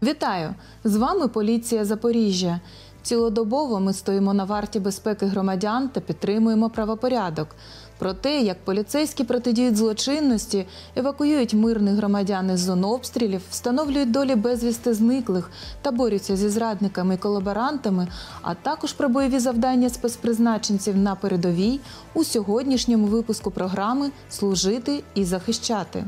Вітаю! З вами поліція Запоріжжя. Цілодобово ми стоїмо на варті безпеки громадян та підтримуємо правопорядок. Про те, як поліцейські протидіють злочинності, евакуюють мирних громадян із зон обстрілів, встановлюють долі безвісти зниклих та борються зі зрадниками і колаборантами, а також про бойові завдання спецпризначенців на передовій у сьогоднішньому випуску програми «Служити і захищати».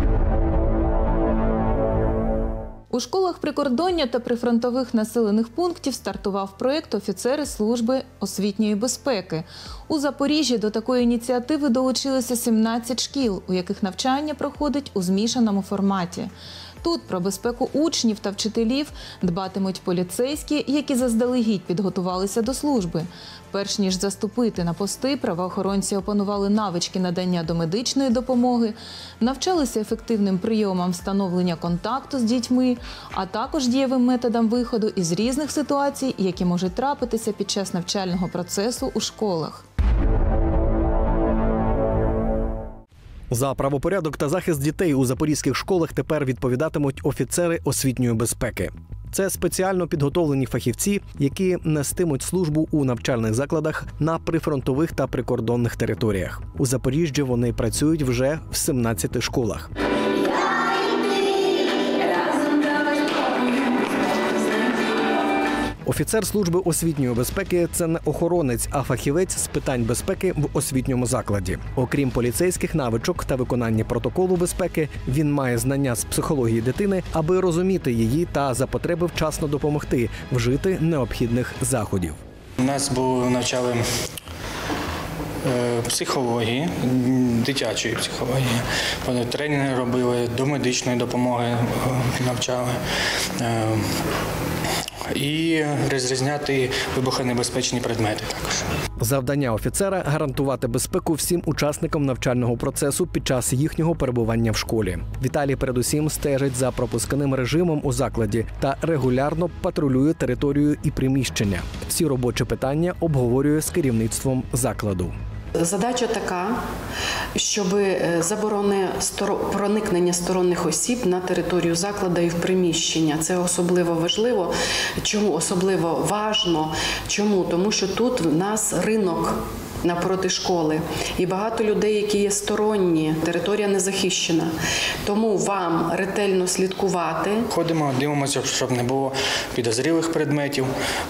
У школах прикордоння та прифронтових населених пунктів стартував проєкт «Офіцери служби освітньої безпеки». У Запоріжжі до такої ініціативи долучилися 17 шкіл, у яких навчання проходить у змішаному форматі. Тут про безпеку учнів та вчителів дбатимуть поліцейські, які заздалегідь підготувалися до служби. Перш ніж заступити на пости, правоохоронці опанували навички надання домедичної допомоги, навчалися ефективним прийомам встановлення контакту з дітьми, а також дієвим методам виходу із різних ситуацій, які можуть трапитися під час навчального процесу у школах. За правопорядок та захист дітей у запорізьких школах тепер відповідатимуть офіцери освітньої безпеки. Це спеціально підготовлені фахівці, які нестимуть службу у навчальних закладах на прифронтових та прикордонних територіях. У Запоріжжі вони працюють вже в 17 школах. Офіцер служби освітньої безпеки – це не охоронець, а фахівець з питань безпеки в освітньому закладі. Окрім поліцейських навичок та виконання протоколу безпеки, він має знання з психології дитини, аби розуміти її та за потреби вчасно допомогти вжити необхідних заходів. Нас навчали психології, дитячої психології. Тренінги робили, до медичної допомоги навчали. І розрізняти вибухонебезпечні предмети також. Завдання офіцера – гарантувати безпеку всім учасникам навчального процесу під час їхнього перебування в школі. Віталій передусім стежить за пропускним режимом у закладі та регулярно патрулює територію і приміщення. Всі робочі питання обговорює з керівництвом закладу. Задача така, щоб заборони проникнення сторонніх осіб на територію закладу і в приміщення. Це особливо важливо. Чому особливо важно? Чому? Тому що тут в нас ринок напроти школи. І багато людей, які є сторонні, територія не захищена. Тому вам ретельно слідкувати. Ходимо, дивимося, щоб не було підозрілих предметів,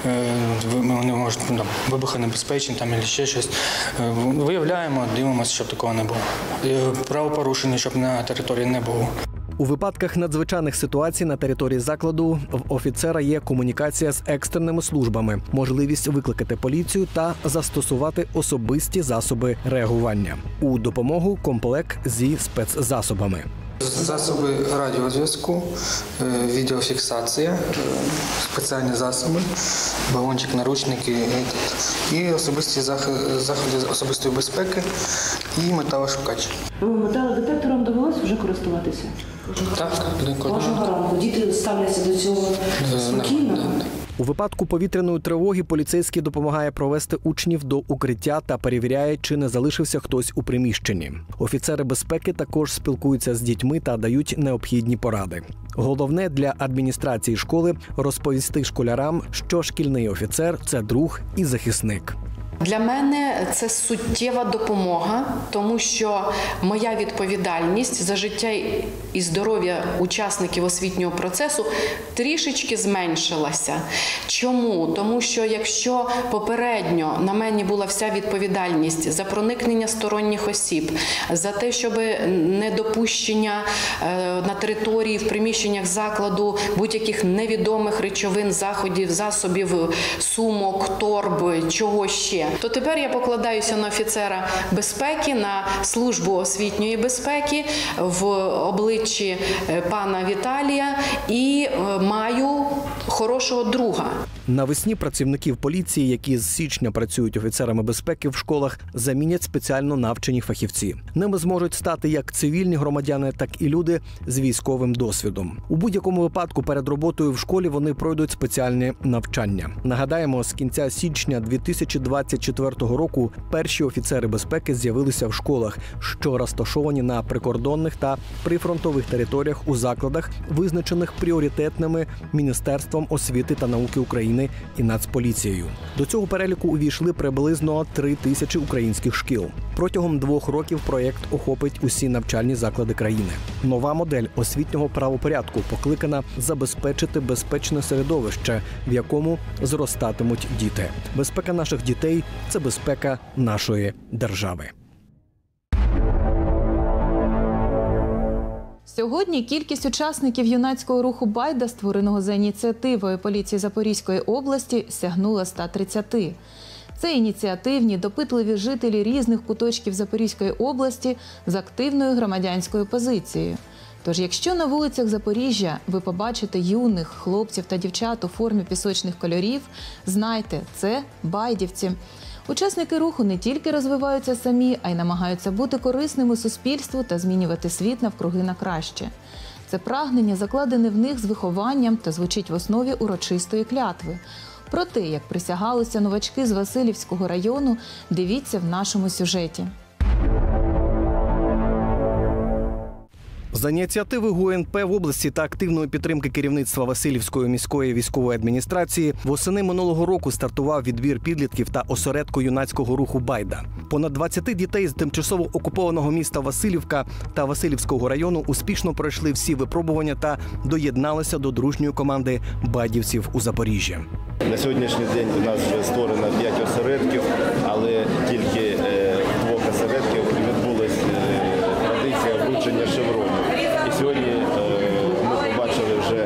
вони можуть вибухонебезпечні там, або ще щось. Виявляємо, дивимося, щоб такого не було. Правопорушення, щоб на території не було. У випадках надзвичайних ситуацій на території закладу в офіцера є комунікація з екстреними службами, можливість викликати поліцію та застосувати особисті засоби реагування. У допомогу комплект зі спецзасобами. Засоби радіозв'язку, відеофіксація, спеціальні засоби, балончик, наручники і особисті заходи особистої безпеки і металошукач. Металодетектором довелося вже користуватися? Так, кожного ранку. Діти ставляться до цього спокійно? У випадку повітряної тривоги поліцейський допомагає провести учнів до укриття та перевіряє, чи не залишився хтось у приміщенні. Офіцери безпеки також спілкуються з дітьми та дають необхідні поради. Головне для адміністрації школи – розповісти школярам, що шкільний офіцер – це друг і захисник. Для мене це суттєва допомога, тому що моя відповідальність за життя і здоров'я учасників освітнього процесу трішечки зменшилася. Чому? Тому що якщо попередньо на мені була вся відповідальність за проникнення сторонніх осіб, за те, щоб недопущення на території, в приміщеннях закладу будь-яких невідомих речовин, заходів, засобів, сумок, торб, чого ще, то тепер я покладаюся на офіцера безпеки, на службу освітньої безпеки в обличчі пана Віталія і маю хорошого друга. Навесні працівників поліції, які з січня працюють офіцерами безпеки в школах, замінять спеціально навчені фахівці. Ними зможуть стати як цивільні громадяни, так і люди з військовим досвідом. У будь-якому випадку перед роботою в школі вони пройдуть спеціальні навчання. Нагадаємо, з кінця січня 2024 року перші офіцери безпеки з'явилися в школах, що розташовані на прикордонних та прифронтових територіях у закладах, визначених пріоритетними Міністерством освіти та науки України і Нацполіцією. До цього переліку увійшли приблизно 3 тисячі українських шкіл. Протягом 2 років проєкт охопить усі навчальні заклади країни. Нова модель освітнього правопорядку покликана забезпечити безпечне середовище, в якому зростатимуть діти. Безпека наших дітей – це безпека нашої держави. Сьогодні кількість учасників юнацького руху «Байда», створеного за ініціативою поліції Запорізької області, сягнула 130. Це ініціативні, допитливі жителі різних куточків Запорізької області з активною громадянською позицією. Тож, якщо на вулицях Запоріжжя ви побачите юних хлопців та дівчат у формі пісочних кольорів, знайте – це байдівці. Учасники руху не тільки розвиваються самі, а й намагаються бути корисними суспільству та змінювати світ навкруги на краще. Це прагнення закладене в них з вихованням та звучить в основі урочистої клятви. Про те, як присягалися новачки з Василівського району, дивіться в нашому сюжеті. За ініціативи ГУНП в області та активної підтримки керівництва Василівської міської військової адміністрації восени минулого року стартував відбір підлітків та осередку юнацького руху «Байда». Понад 20 дітей з тимчасово окупованого міста Василівка та Василівського району успішно пройшли всі випробування та доєдналися до дружньої команди байдівців у Запоріжжі. На сьогоднішній день у нас вже створено 5 осередків, але тільки в 2 осередків відбулася традиція вручення шевронів. І сьогодні ми побачили вже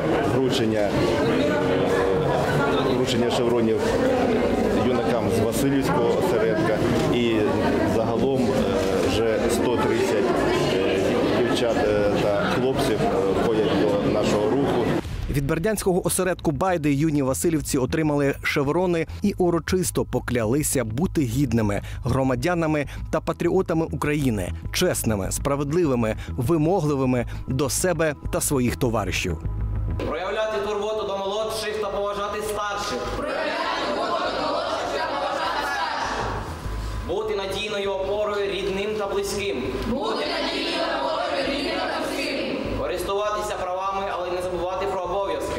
вручення шевронів юнакам з Василівського осередка, і загалом вже 130 дівчат та хлопців входять до нашого руху. Від бердянського осередку «Байди» юні василівці отримали шеврони і урочисто поклялися бути гідними громадянами та патріотами України, чесними, справедливими, вимогливими до себе та своїх товаришів. Проявляти турботу до молодших та поважати старших. Бути надійною опорою рідним та близьким. Користуватися правами, але не забувати про обов'язки.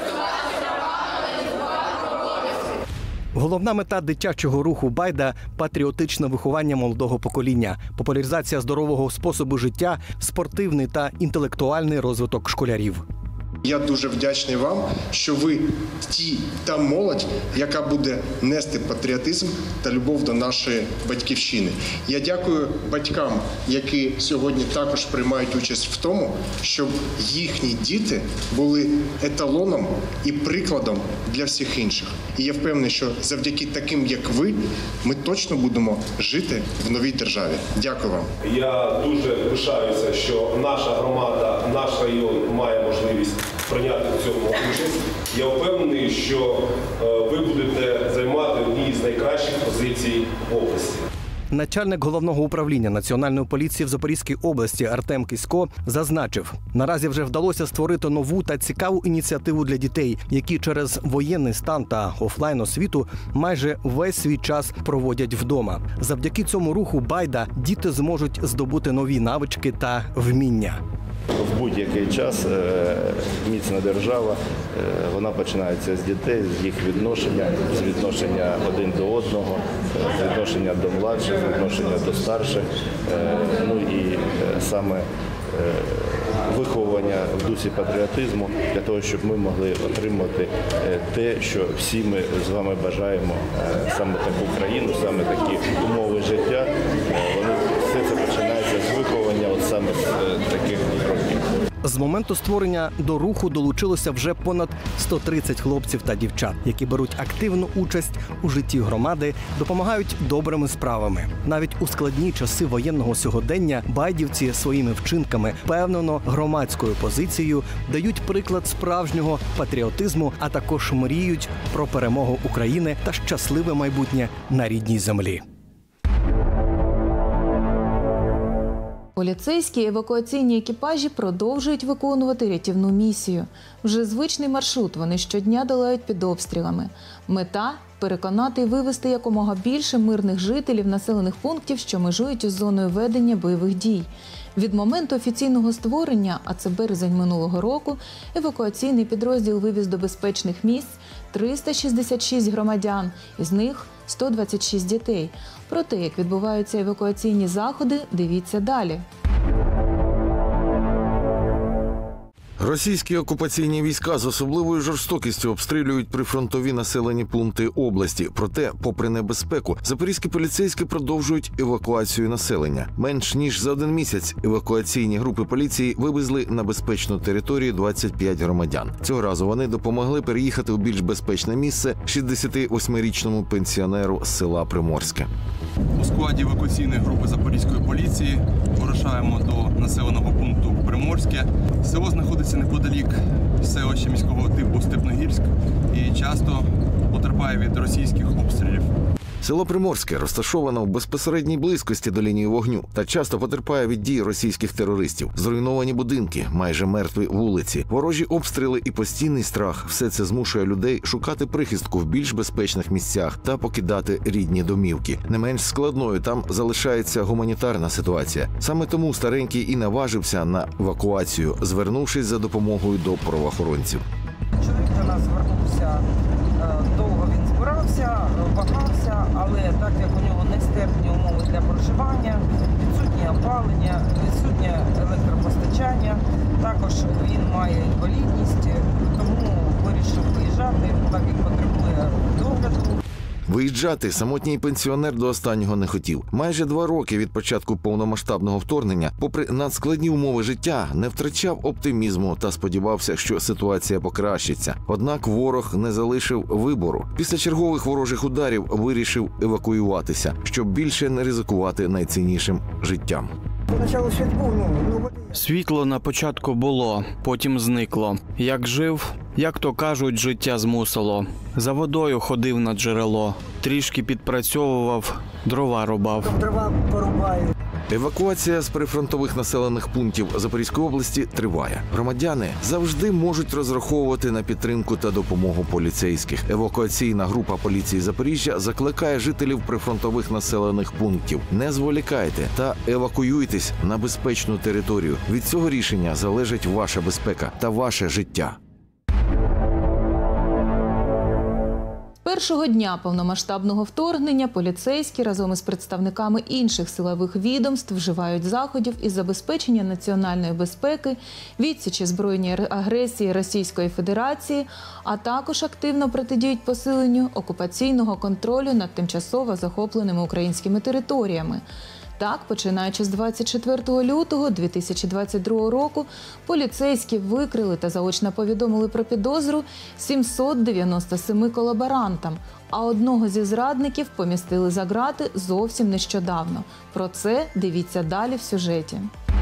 Головна мета дитячого руху «Байда» – патріотичне виховання молодого покоління, популяризація здорового способу життя, спортивний та інтелектуальний розвиток школярів. Я дуже вдячний вам, що ви та молодь, яка буде нести патріотизм та любов до нашої батьківщини. Я дякую батькам, які сьогодні також приймають участь в тому, щоб їхні діти були еталоном і прикладом для всіх інших. І я впевнений, що завдяки таким, як ви, ми точно будемо жити в новій державі. Дякую вам. Я дуже пишаюся, що наша громада, наш район має можливість прийняти в цьому участь. Я впевнений, що ви будете займати одні з найкращих позицій в області. Начальник головного управління Національної поліції в Запорізькій області Артем Кисько зазначив, наразі вже вдалося створити нову та цікаву ініціативу для дітей, які через воєнний стан та офлайн-освіту майже весь свій час проводять вдома. Завдяки цьому руху «Байда» діти зможуть здобути нові навички та вміння. В будь-який час міцна держава, вона починається з дітей, з їх відношення, з відношення один до одного, з відношення до младших, з відношення до старших, ну і саме виховування в дусі патріотизму для того, щоб ми могли отримати те, що всі ми з вами бажаємо, саме таку країну, саме такі умови життя. Все це починається з виховання от саме з таких років. З моменту створення до руху долучилося вже понад 130 хлопців та дівчат, які беруть активну участь у житті громади, допомагають добрими справами. Навіть у складні часи воєнного сьогодення байдівці своїми вчинками, впевнено громадською позицією дають приклад справжнього патріотизму, а також мріють про перемогу України та щасливе майбутнє на рідній землі. Поліцейські евакуаційні екіпажі продовжують виконувати рятівну місію. Вже звичний маршрут вони щодня долають під обстрілами. Мета – переконати і вивести якомога більше мирних жителів населених пунктів, що межують із зоною ведення бойових дій. Від моменту офіційного створення, а це березень минулого року, евакуаційний підрозділ вивіз до безпечних місць 366 громадян, із них 126 дітей. Про те, як відбуваються евакуаційні заходи, дивіться далі. Російські окупаційні війська з особливою жорстокістю обстрілюють прифронтові населені пункти області. Проте, попри небезпеку, запорізькі поліцейські продовжують евакуацію населення. Менш ніж за 1 місяць евакуаційні групи поліції вивезли на безпечну територію 25 громадян. Цього разу вони допомогли переїхати у більш безпечне місце 68-річному пенсіонеру з села Приморське. У складі евакуаційної групи Запорізької поліції вирушаємо до населеного пункту Приморське. Село знаходиться неподалік селища міського типу Степногірськ і часто потерпає від російських обстрілів. Село Приморське розташовано в безпосередній близькості до лінії вогню та часто потерпає від дій російських терористів. Зруйновані будинки, майже мертві вулиці, ворожі обстріли і постійний страх – все це змушує людей шукати прихистку в більш безпечних місцях та покидати рідні домівки. Не менш складною там залишається гуманітарна ситуація. Саме тому старенький і наважився на евакуацію, звернувшись за допомогою до правоохоронців. Чоловік до нас звернувся, довго він збирався, вагався, але так як у нього нестерпні умови для проживання, відсутнє опалення, відсутнє електропостачання, також він має інвалідність, тому вирішив виїжджати, так як потребує догляду. Виїжджати самотній пенсіонер до останнього не хотів. Майже 2 роки від початку повномасштабного вторгнення, попри надскладні умови життя, не втрачав оптимізму та сподівався, що ситуація покращиться. Однак ворог не залишив вибору. Після чергових ворожих ударів вирішив евакуюватися, щоб більше не ризикувати найціннішим життям. Світло на початку було, потім зникло. Як жив, як то кажуть, життя змусило. За водою ходив на джерело, трішки підпрацьовував, дрова рубав. Евакуація з прифронтових населених пунктів Запорізької області триває. Громадяни завжди можуть розраховувати на підтримку та допомогу поліцейських. Евакуаційна група поліції Запоріжжя закликає жителів прифронтових населених пунктів: не зволікайте та евакуюйтесь на безпечну територію. Від цього рішення залежить ваша безпека та ваше життя. Першого дня повномасштабного вторгнення поліцейські разом із представниками інших силових відомств вживають заходів із забезпечення національної безпеки, відсічі збройній агресії Російської Федерації, а також активно протидіють посиленню окупаційного контролю над тимчасово захопленими українськими територіями. Так, починаючи з 24 лютого 2022 року, поліцейські викрили та заочно повідомили про підозру 797 колаборантам, а одного зі зрадників помістили за ґрати зовсім нещодавно. Про це дивіться далі в сюжеті.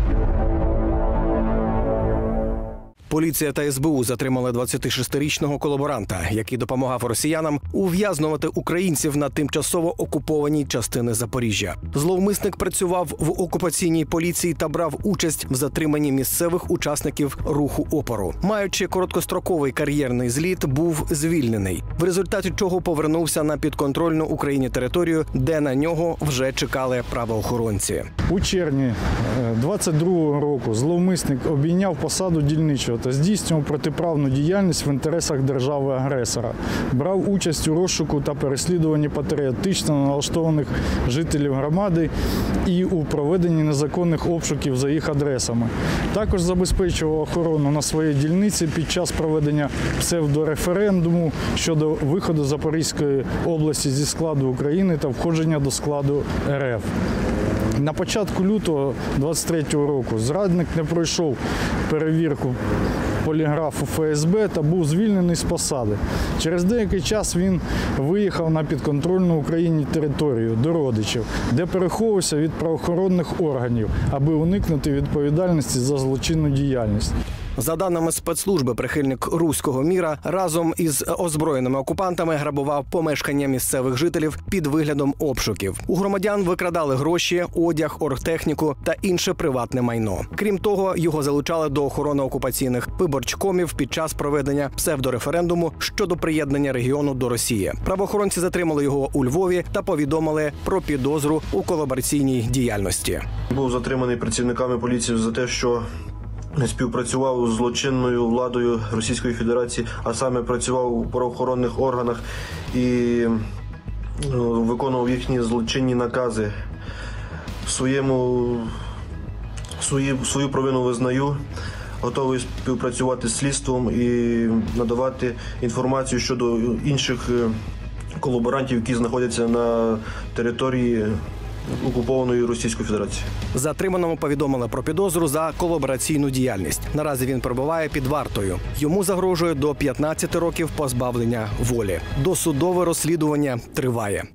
Поліція та СБУ затримали 26-річного колаборанта, який допомагав росіянам ув'язнувати українців на тимчасово окупованій частині Запоріжжя. Зловмисник працював в окупаційній поліції та брав участь в затриманні місцевих учасників руху опору. Маючи короткостроковий кар'єрний зліт, був звільнений, в результаті чого повернувся на підконтрольну Україні територію, де на нього вже чекали правоохоронці. У червні 22-го року зловмисник обійняв посаду дільничого та здійснював протиправну діяльність в інтересах держави-агресора. Брав участь у розшуку та переслідуванні патріотично налаштованих жителів громади і у проведенні незаконних обшуків за їх адресами. Також забезпечував охорону на своїй дільниці під час проведення псевдореферендуму щодо виходу Запорізької області зі складу України та входження до складу РФ. На початку лютого 23-го року зрадник не пройшов перевірку поліграфу ФСБ та був звільнений з посади. Через деякий час він виїхав на підконтрольну Україні територію до родичів, де переховувався від правоохоронних органів, аби уникнути відповідальності за злочинну діяльність. За даними спецслужби, прихильник руського міра разом із озброєними окупантами грабував помешкання місцевих жителів під виглядом обшуків. У громадян викрадали гроші, одяг, оргтехніку та інше приватне майно. Крім того, його залучали до охорони окупаційних виборчкомів під час проведення псевдореферендуму щодо приєднання регіону до Росії. Правоохоронці затримали його у Львові та повідомили про підозру у колабораційній діяльності. Був затриманий працівниками поліції за те, що співпрацював з злочинною владою Російської Федерації, а саме працював у правоохоронних органах і виконував їхні злочинні накази. Свою провину визнаю, готовий співпрацювати з слідством і надавати інформацію щодо інших колаборантів, які знаходяться на території окупованої Російської Федерації. Затриманому повідомили про підозру за колабораційну діяльність. Наразі він перебуває під вартою. Йому загрожує до 15 років позбавлення волі. Досудове розслідування триває.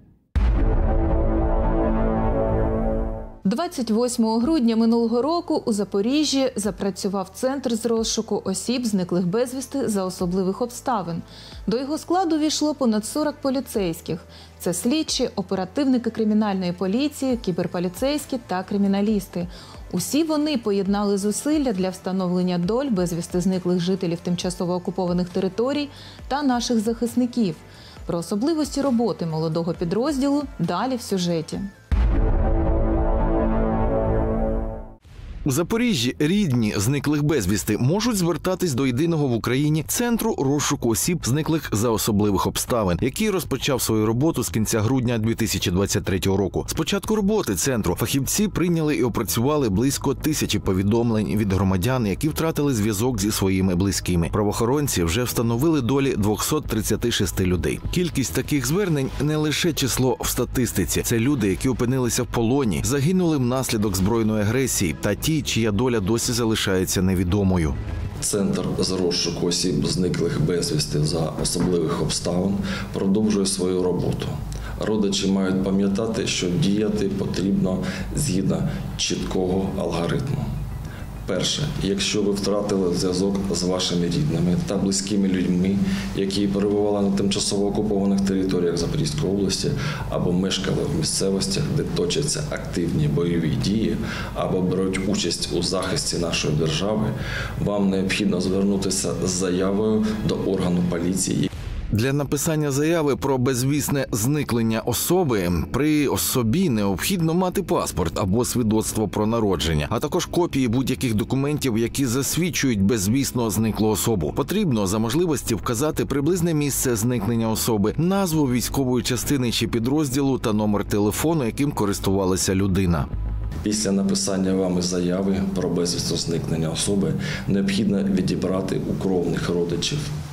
28 грудня минулого року у Запоріжжі запрацював Центр з розшуку осіб, зниклих безвісти за особливих обставин. До його складу війшло понад 40 поліцейських. Це слідчі, оперативники кримінальної поліції, кіберполіцейські та криміналісти. Усі вони поєднали зусилля для встановлення доль безвісти зниклих жителів тимчасово окупованих територій та наших захисників. Про особливості роботи молодого підрозділу далі в сюжеті. У Запоріжжі рідні зниклих безвісти можуть звертатись до єдиного в Україні Центру розшуку осіб, зниклих за особливих обставин, який розпочав свою роботу з кінця грудня 2023 року. З початку роботи центру фахівці прийняли і опрацювали близько 1000 повідомлень від громадян, які втратили зв'язок зі своїми близькими. Правоохоронці вже встановили долі 236 людей. Кількість таких звернень не лише число в статистиці. Це люди, які опинилися в полоні, загинули внаслідок збройної агресії та ті, чия доля досі залишається невідомою. Центр з розшуку осіб, зниклих безвісти за особливих обставин, продовжує свою роботу. Родичі мають пам'ятати, що діяти потрібно згідно чіткого алгоритму. Перше, якщо ви втратили зв'язок з вашими рідними та близькими людьми, які перебували на тимчасово окупованих територіях Запорізької області або мешкали в місцевостях, де точаться активні бойові дії, або беруть участь у захисті нашої держави, вам необхідно звернутися з заявою до органу поліції. Для написання заяви про безвісне зниклення особи при особі необхідно мати паспорт або свідоцтво про народження, а також копії будь-яких документів, які засвідчують безвісно зниклу особу. Потрібно за можливості вказати приблизне місце зникнення особи, назву військової частини чи підрозділу та номер телефону, яким користувалася людина. Після написання вами заяви про безвісне зникнення особи необхідно відібрати у кровних родичів,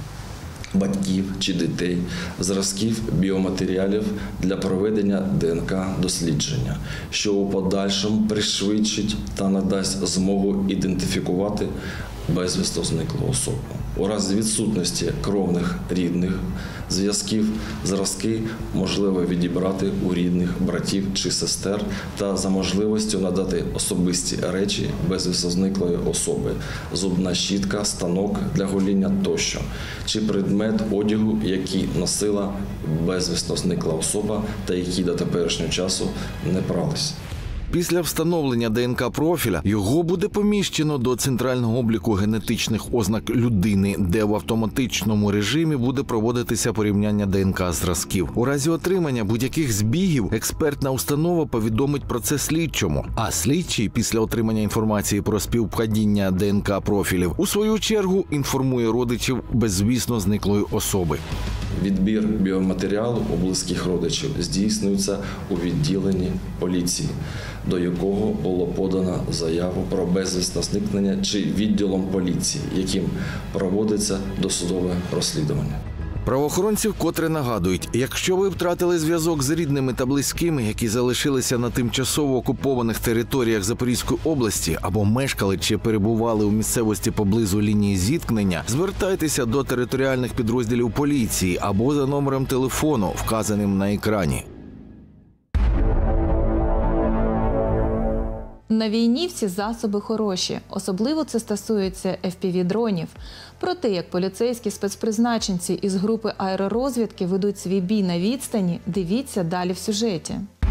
батьків чи дітей, зразків біоматеріалів для проведення ДНК-дослідження, що у подальшому пришвидшить та надасть змогу ідентифікувати безвісно зниклу особу. У разі відсутності кровних рідних зв'язків зразки можливо відібрати у рідних братів чи сестер та за можливістю надати особисті речі безвісно зниклої особи – зубна щітка, станок для гоління тощо, чи предмет одягу, який носила безвісно зникла особа та які до теперішнього часу не прались. Після встановлення ДНК-профіля його буде поміщено до центрального обліку генетичних ознак людини, де в автоматичному режимі буде проводитися порівняння ДНК-зразків. У разі отримання будь-яких збігів експертна установа повідомить про це слідчому, а слідчий після отримання інформації про співпадіння ДНК-профілів у свою чергу інформує родичів безвісно зниклої особи. Відбір біоматеріалу у близьких родичів здійснюється у відділенні поліції, до якого було подано заяву про безвісне зникнення, чи відділом поліції, яким проводиться досудове розслідування. Правоохоронці вкотре нагадують, якщо ви втратили зв'язок з рідними та близькими, які залишилися на тимчасово окупованих територіях Запорізької області або мешкали чи перебували у місцевості поблизу лінії зіткнення, звертайтеся до територіальних підрозділів поліції або за номером телефону, вказаним на екрані. На війні всі засоби хороші. Особливо це стосується FPV-дронів. Про те, як поліцейські спецпризначенці із групи аеророзвідки ведуть свій бій на відстані, дивіться далі в сюжеті.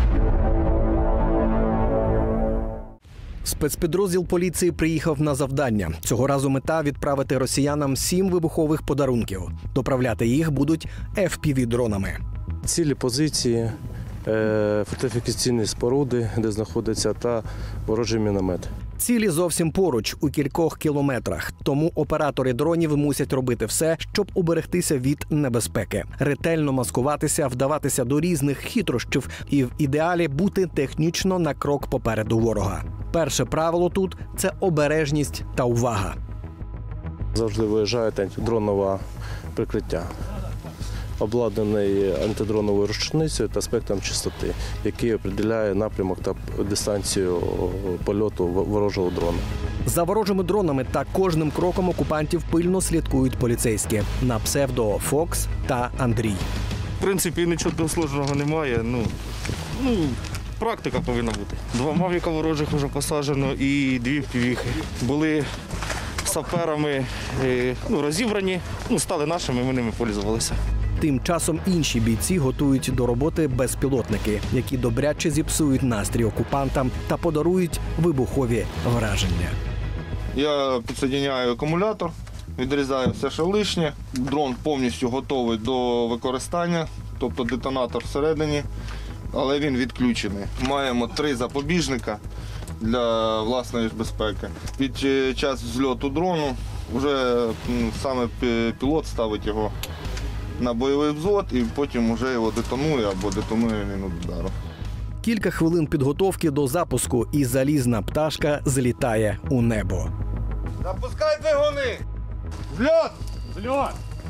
Спецпідрозділ поліції приїхав на завдання. Цього разу мета – відправити росіянам 7 вибухових подарунків. Доправляти їх будуть FPV-дронами. Цілі позиції, фортифікаційні споруди, де знаходяться, та ворожий міномет. Цілі зовсім поруч, у кількох кілометрах. Тому оператори дронів мусять робити все, щоб уберегтися від небезпеки. Ретельно маскуватися, вдаватися до різних хитрощів і в ідеалі бути технічно на крок попереду ворога. Перше правило тут – це обережність та увага. Завжди виїжджає антидронове прикриття, обладнаний антидроновою рушницею та спектром частоти, який определяє напрямок та дистанцію польоту ворожого дрона. За ворожими дронами та кожним кроком окупантів пильно слідкують поліцейські на псевдо Фокс та Андрій. В принципі, нічого сложного немає. Практика повинна бути. 2 мавіка ворожих вже посаджено і 2 впівіхи. Були саперами розібрані, стали нашими, ми ними пользувалися. Тим часом інші бійці готують до роботи безпілотники, які добряче зіпсують настрій окупантам та подарують вибухові враження. Я підсоединяю акумулятор, відрізаю все, що лишнє. Дрон повністю готовий до використання, тобто детонатор всередині, але він відключений. Маємо 3 запобіжника для власної безпеки. Під час взльоту дрону вже саме пілот ставить його на бойовий взвод і потім вже його детонує або детонує він від удару. Кілька хвилин підготовки до запуску і залізна пташка злітає у небо. Запускай двигуни! Взльот! Взльот!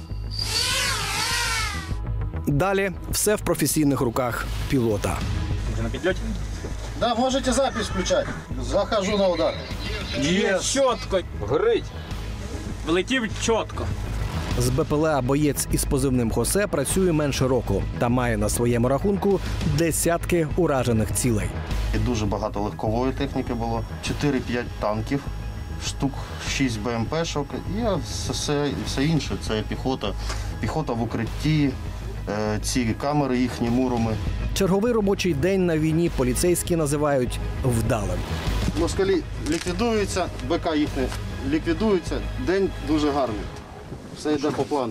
Далі все в професійних руках пілота. Вже на підльоті? Да, можете запись включати. Захожу на удар. Є, чітко. Горить. Влетів чітко. З БПЛА боєць із позивним Хосе працює менше року та має на своєму рахунку десятки уражених цілей. Дуже багато легкової техніки було, 4-5 танків, штук 6 БМП-шок і все інше. Це піхота в укритті, ці камери їхні муроми. Черговий робочий день на війні поліцейські називають вдалим. Москалі ліквідуються, БК їхні ліквідуються, день дуже гарний. Все йде по плану.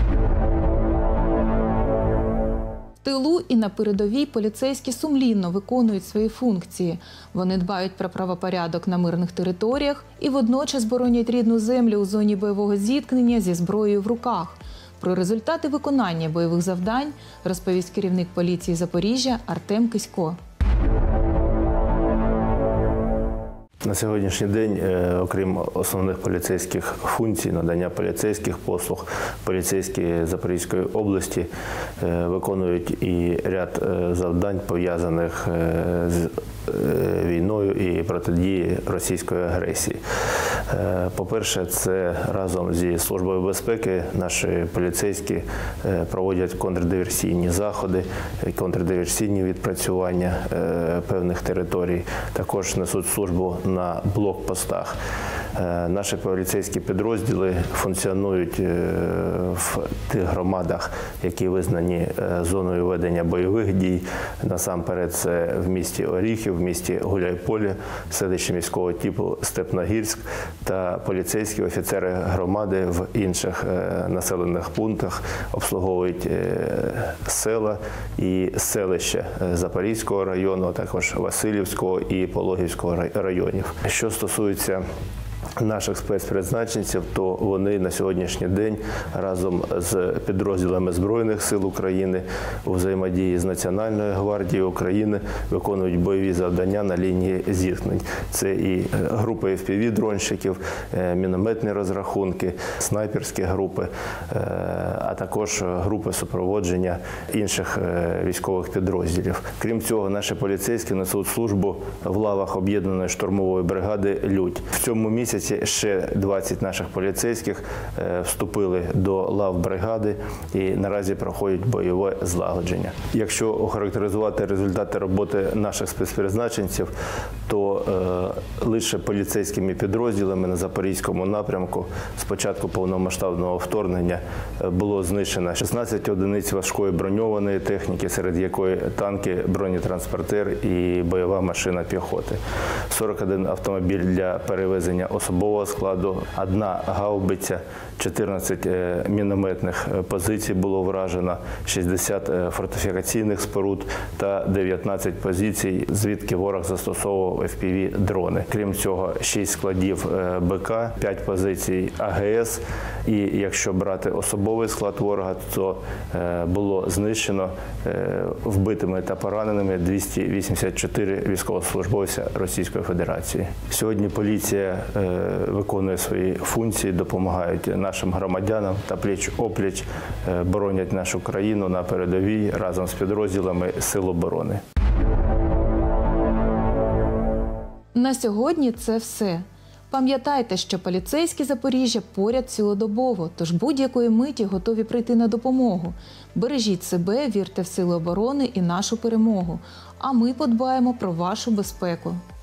В тилу і на передовій поліцейські сумлінно виконують свої функції. Вони дбають про правопорядок на мирних територіях і водночас боронять рідну землю у зоні бойового зіткнення зі зброєю в руках. Про результати виконання бойових завдань розповість керівник поліції Запоріжжя Артем Кисько. На сьогоднішній день, окрім основних поліцейських функцій, надання поліцейських послуг, поліцейські Запорізької області виконують і ряд завдань, пов'язаних з війною і протидії російської агресії. По-перше, це разом зі Службою безпеки наші поліцейські проводять контрдиверсійні заходи, контрдиверсійні відпрацювання певних територій, також несуть службу на блокпостах. Наші поліцейські підрозділи функціонують в тих громадах, які визнані зоною ведення бойових дій. Насамперед це в місті Оріхів, в місті Гуляйполі, селище міського типу Степногірськ та поліцейські офіцери громади в інших населених пунктах обслуговують села і селища Запорізького району, а також Василівського і Пологівського районів. Що стосується наших спецпризначенців, то вони на сьогоднішній день разом з підрозділами Збройних сил України у взаємодії з Національною гвардією України виконують бойові завдання на лінії зіткнень. Це і групи FPV-дронщиків, мінометні розрахунки, снайперські групи, а також групи супроводження інших військових підрозділів. Крім цього, наші поліцейські несуть службу в лавах об'єднаної штурмової бригади «Людь». В цьому місяці ще 20 наших поліцейських вступили до лав бригади і наразі проходять бойове злагодження. Якщо охарактеризувати результати роботи наших спецпризначенців, то лише поліцейськими підрозділами на Запорізькому напрямку з початку повномасштабного вторгнення було знищено 16 одиниць важкої броньованої техніки, серед якої танки, бронетранспортер і бойова машина піхоти, 41 автомобіль для перевезення особового складу, 1 гаубиця, 14 мінометних позицій було вражено, 60 фортифікаційних споруд та 19 позицій, звідки ворог застосовував FPV-дрони. Крім цього, 6 складів БК, 5 позицій АГС. І якщо брати особовий склад ворога, то було знищено вбитими та пораненими 284 військовослужбовця Російської Федерації. Сьогодні поліція виконує свої функції, допомагають нашим громадянам та пліч-опліч боронять нашу країну на передовій разом з підрозділами Сил оборони. На сьогодні це все. Пам'ятайте, що поліцейські Запоріжжя поряд цілодобово, тож будь-якої миті готові прийти на допомогу. Бережіть себе, вірте в Сили оборони і нашу перемогу. А ми подбаємо про вашу безпеку.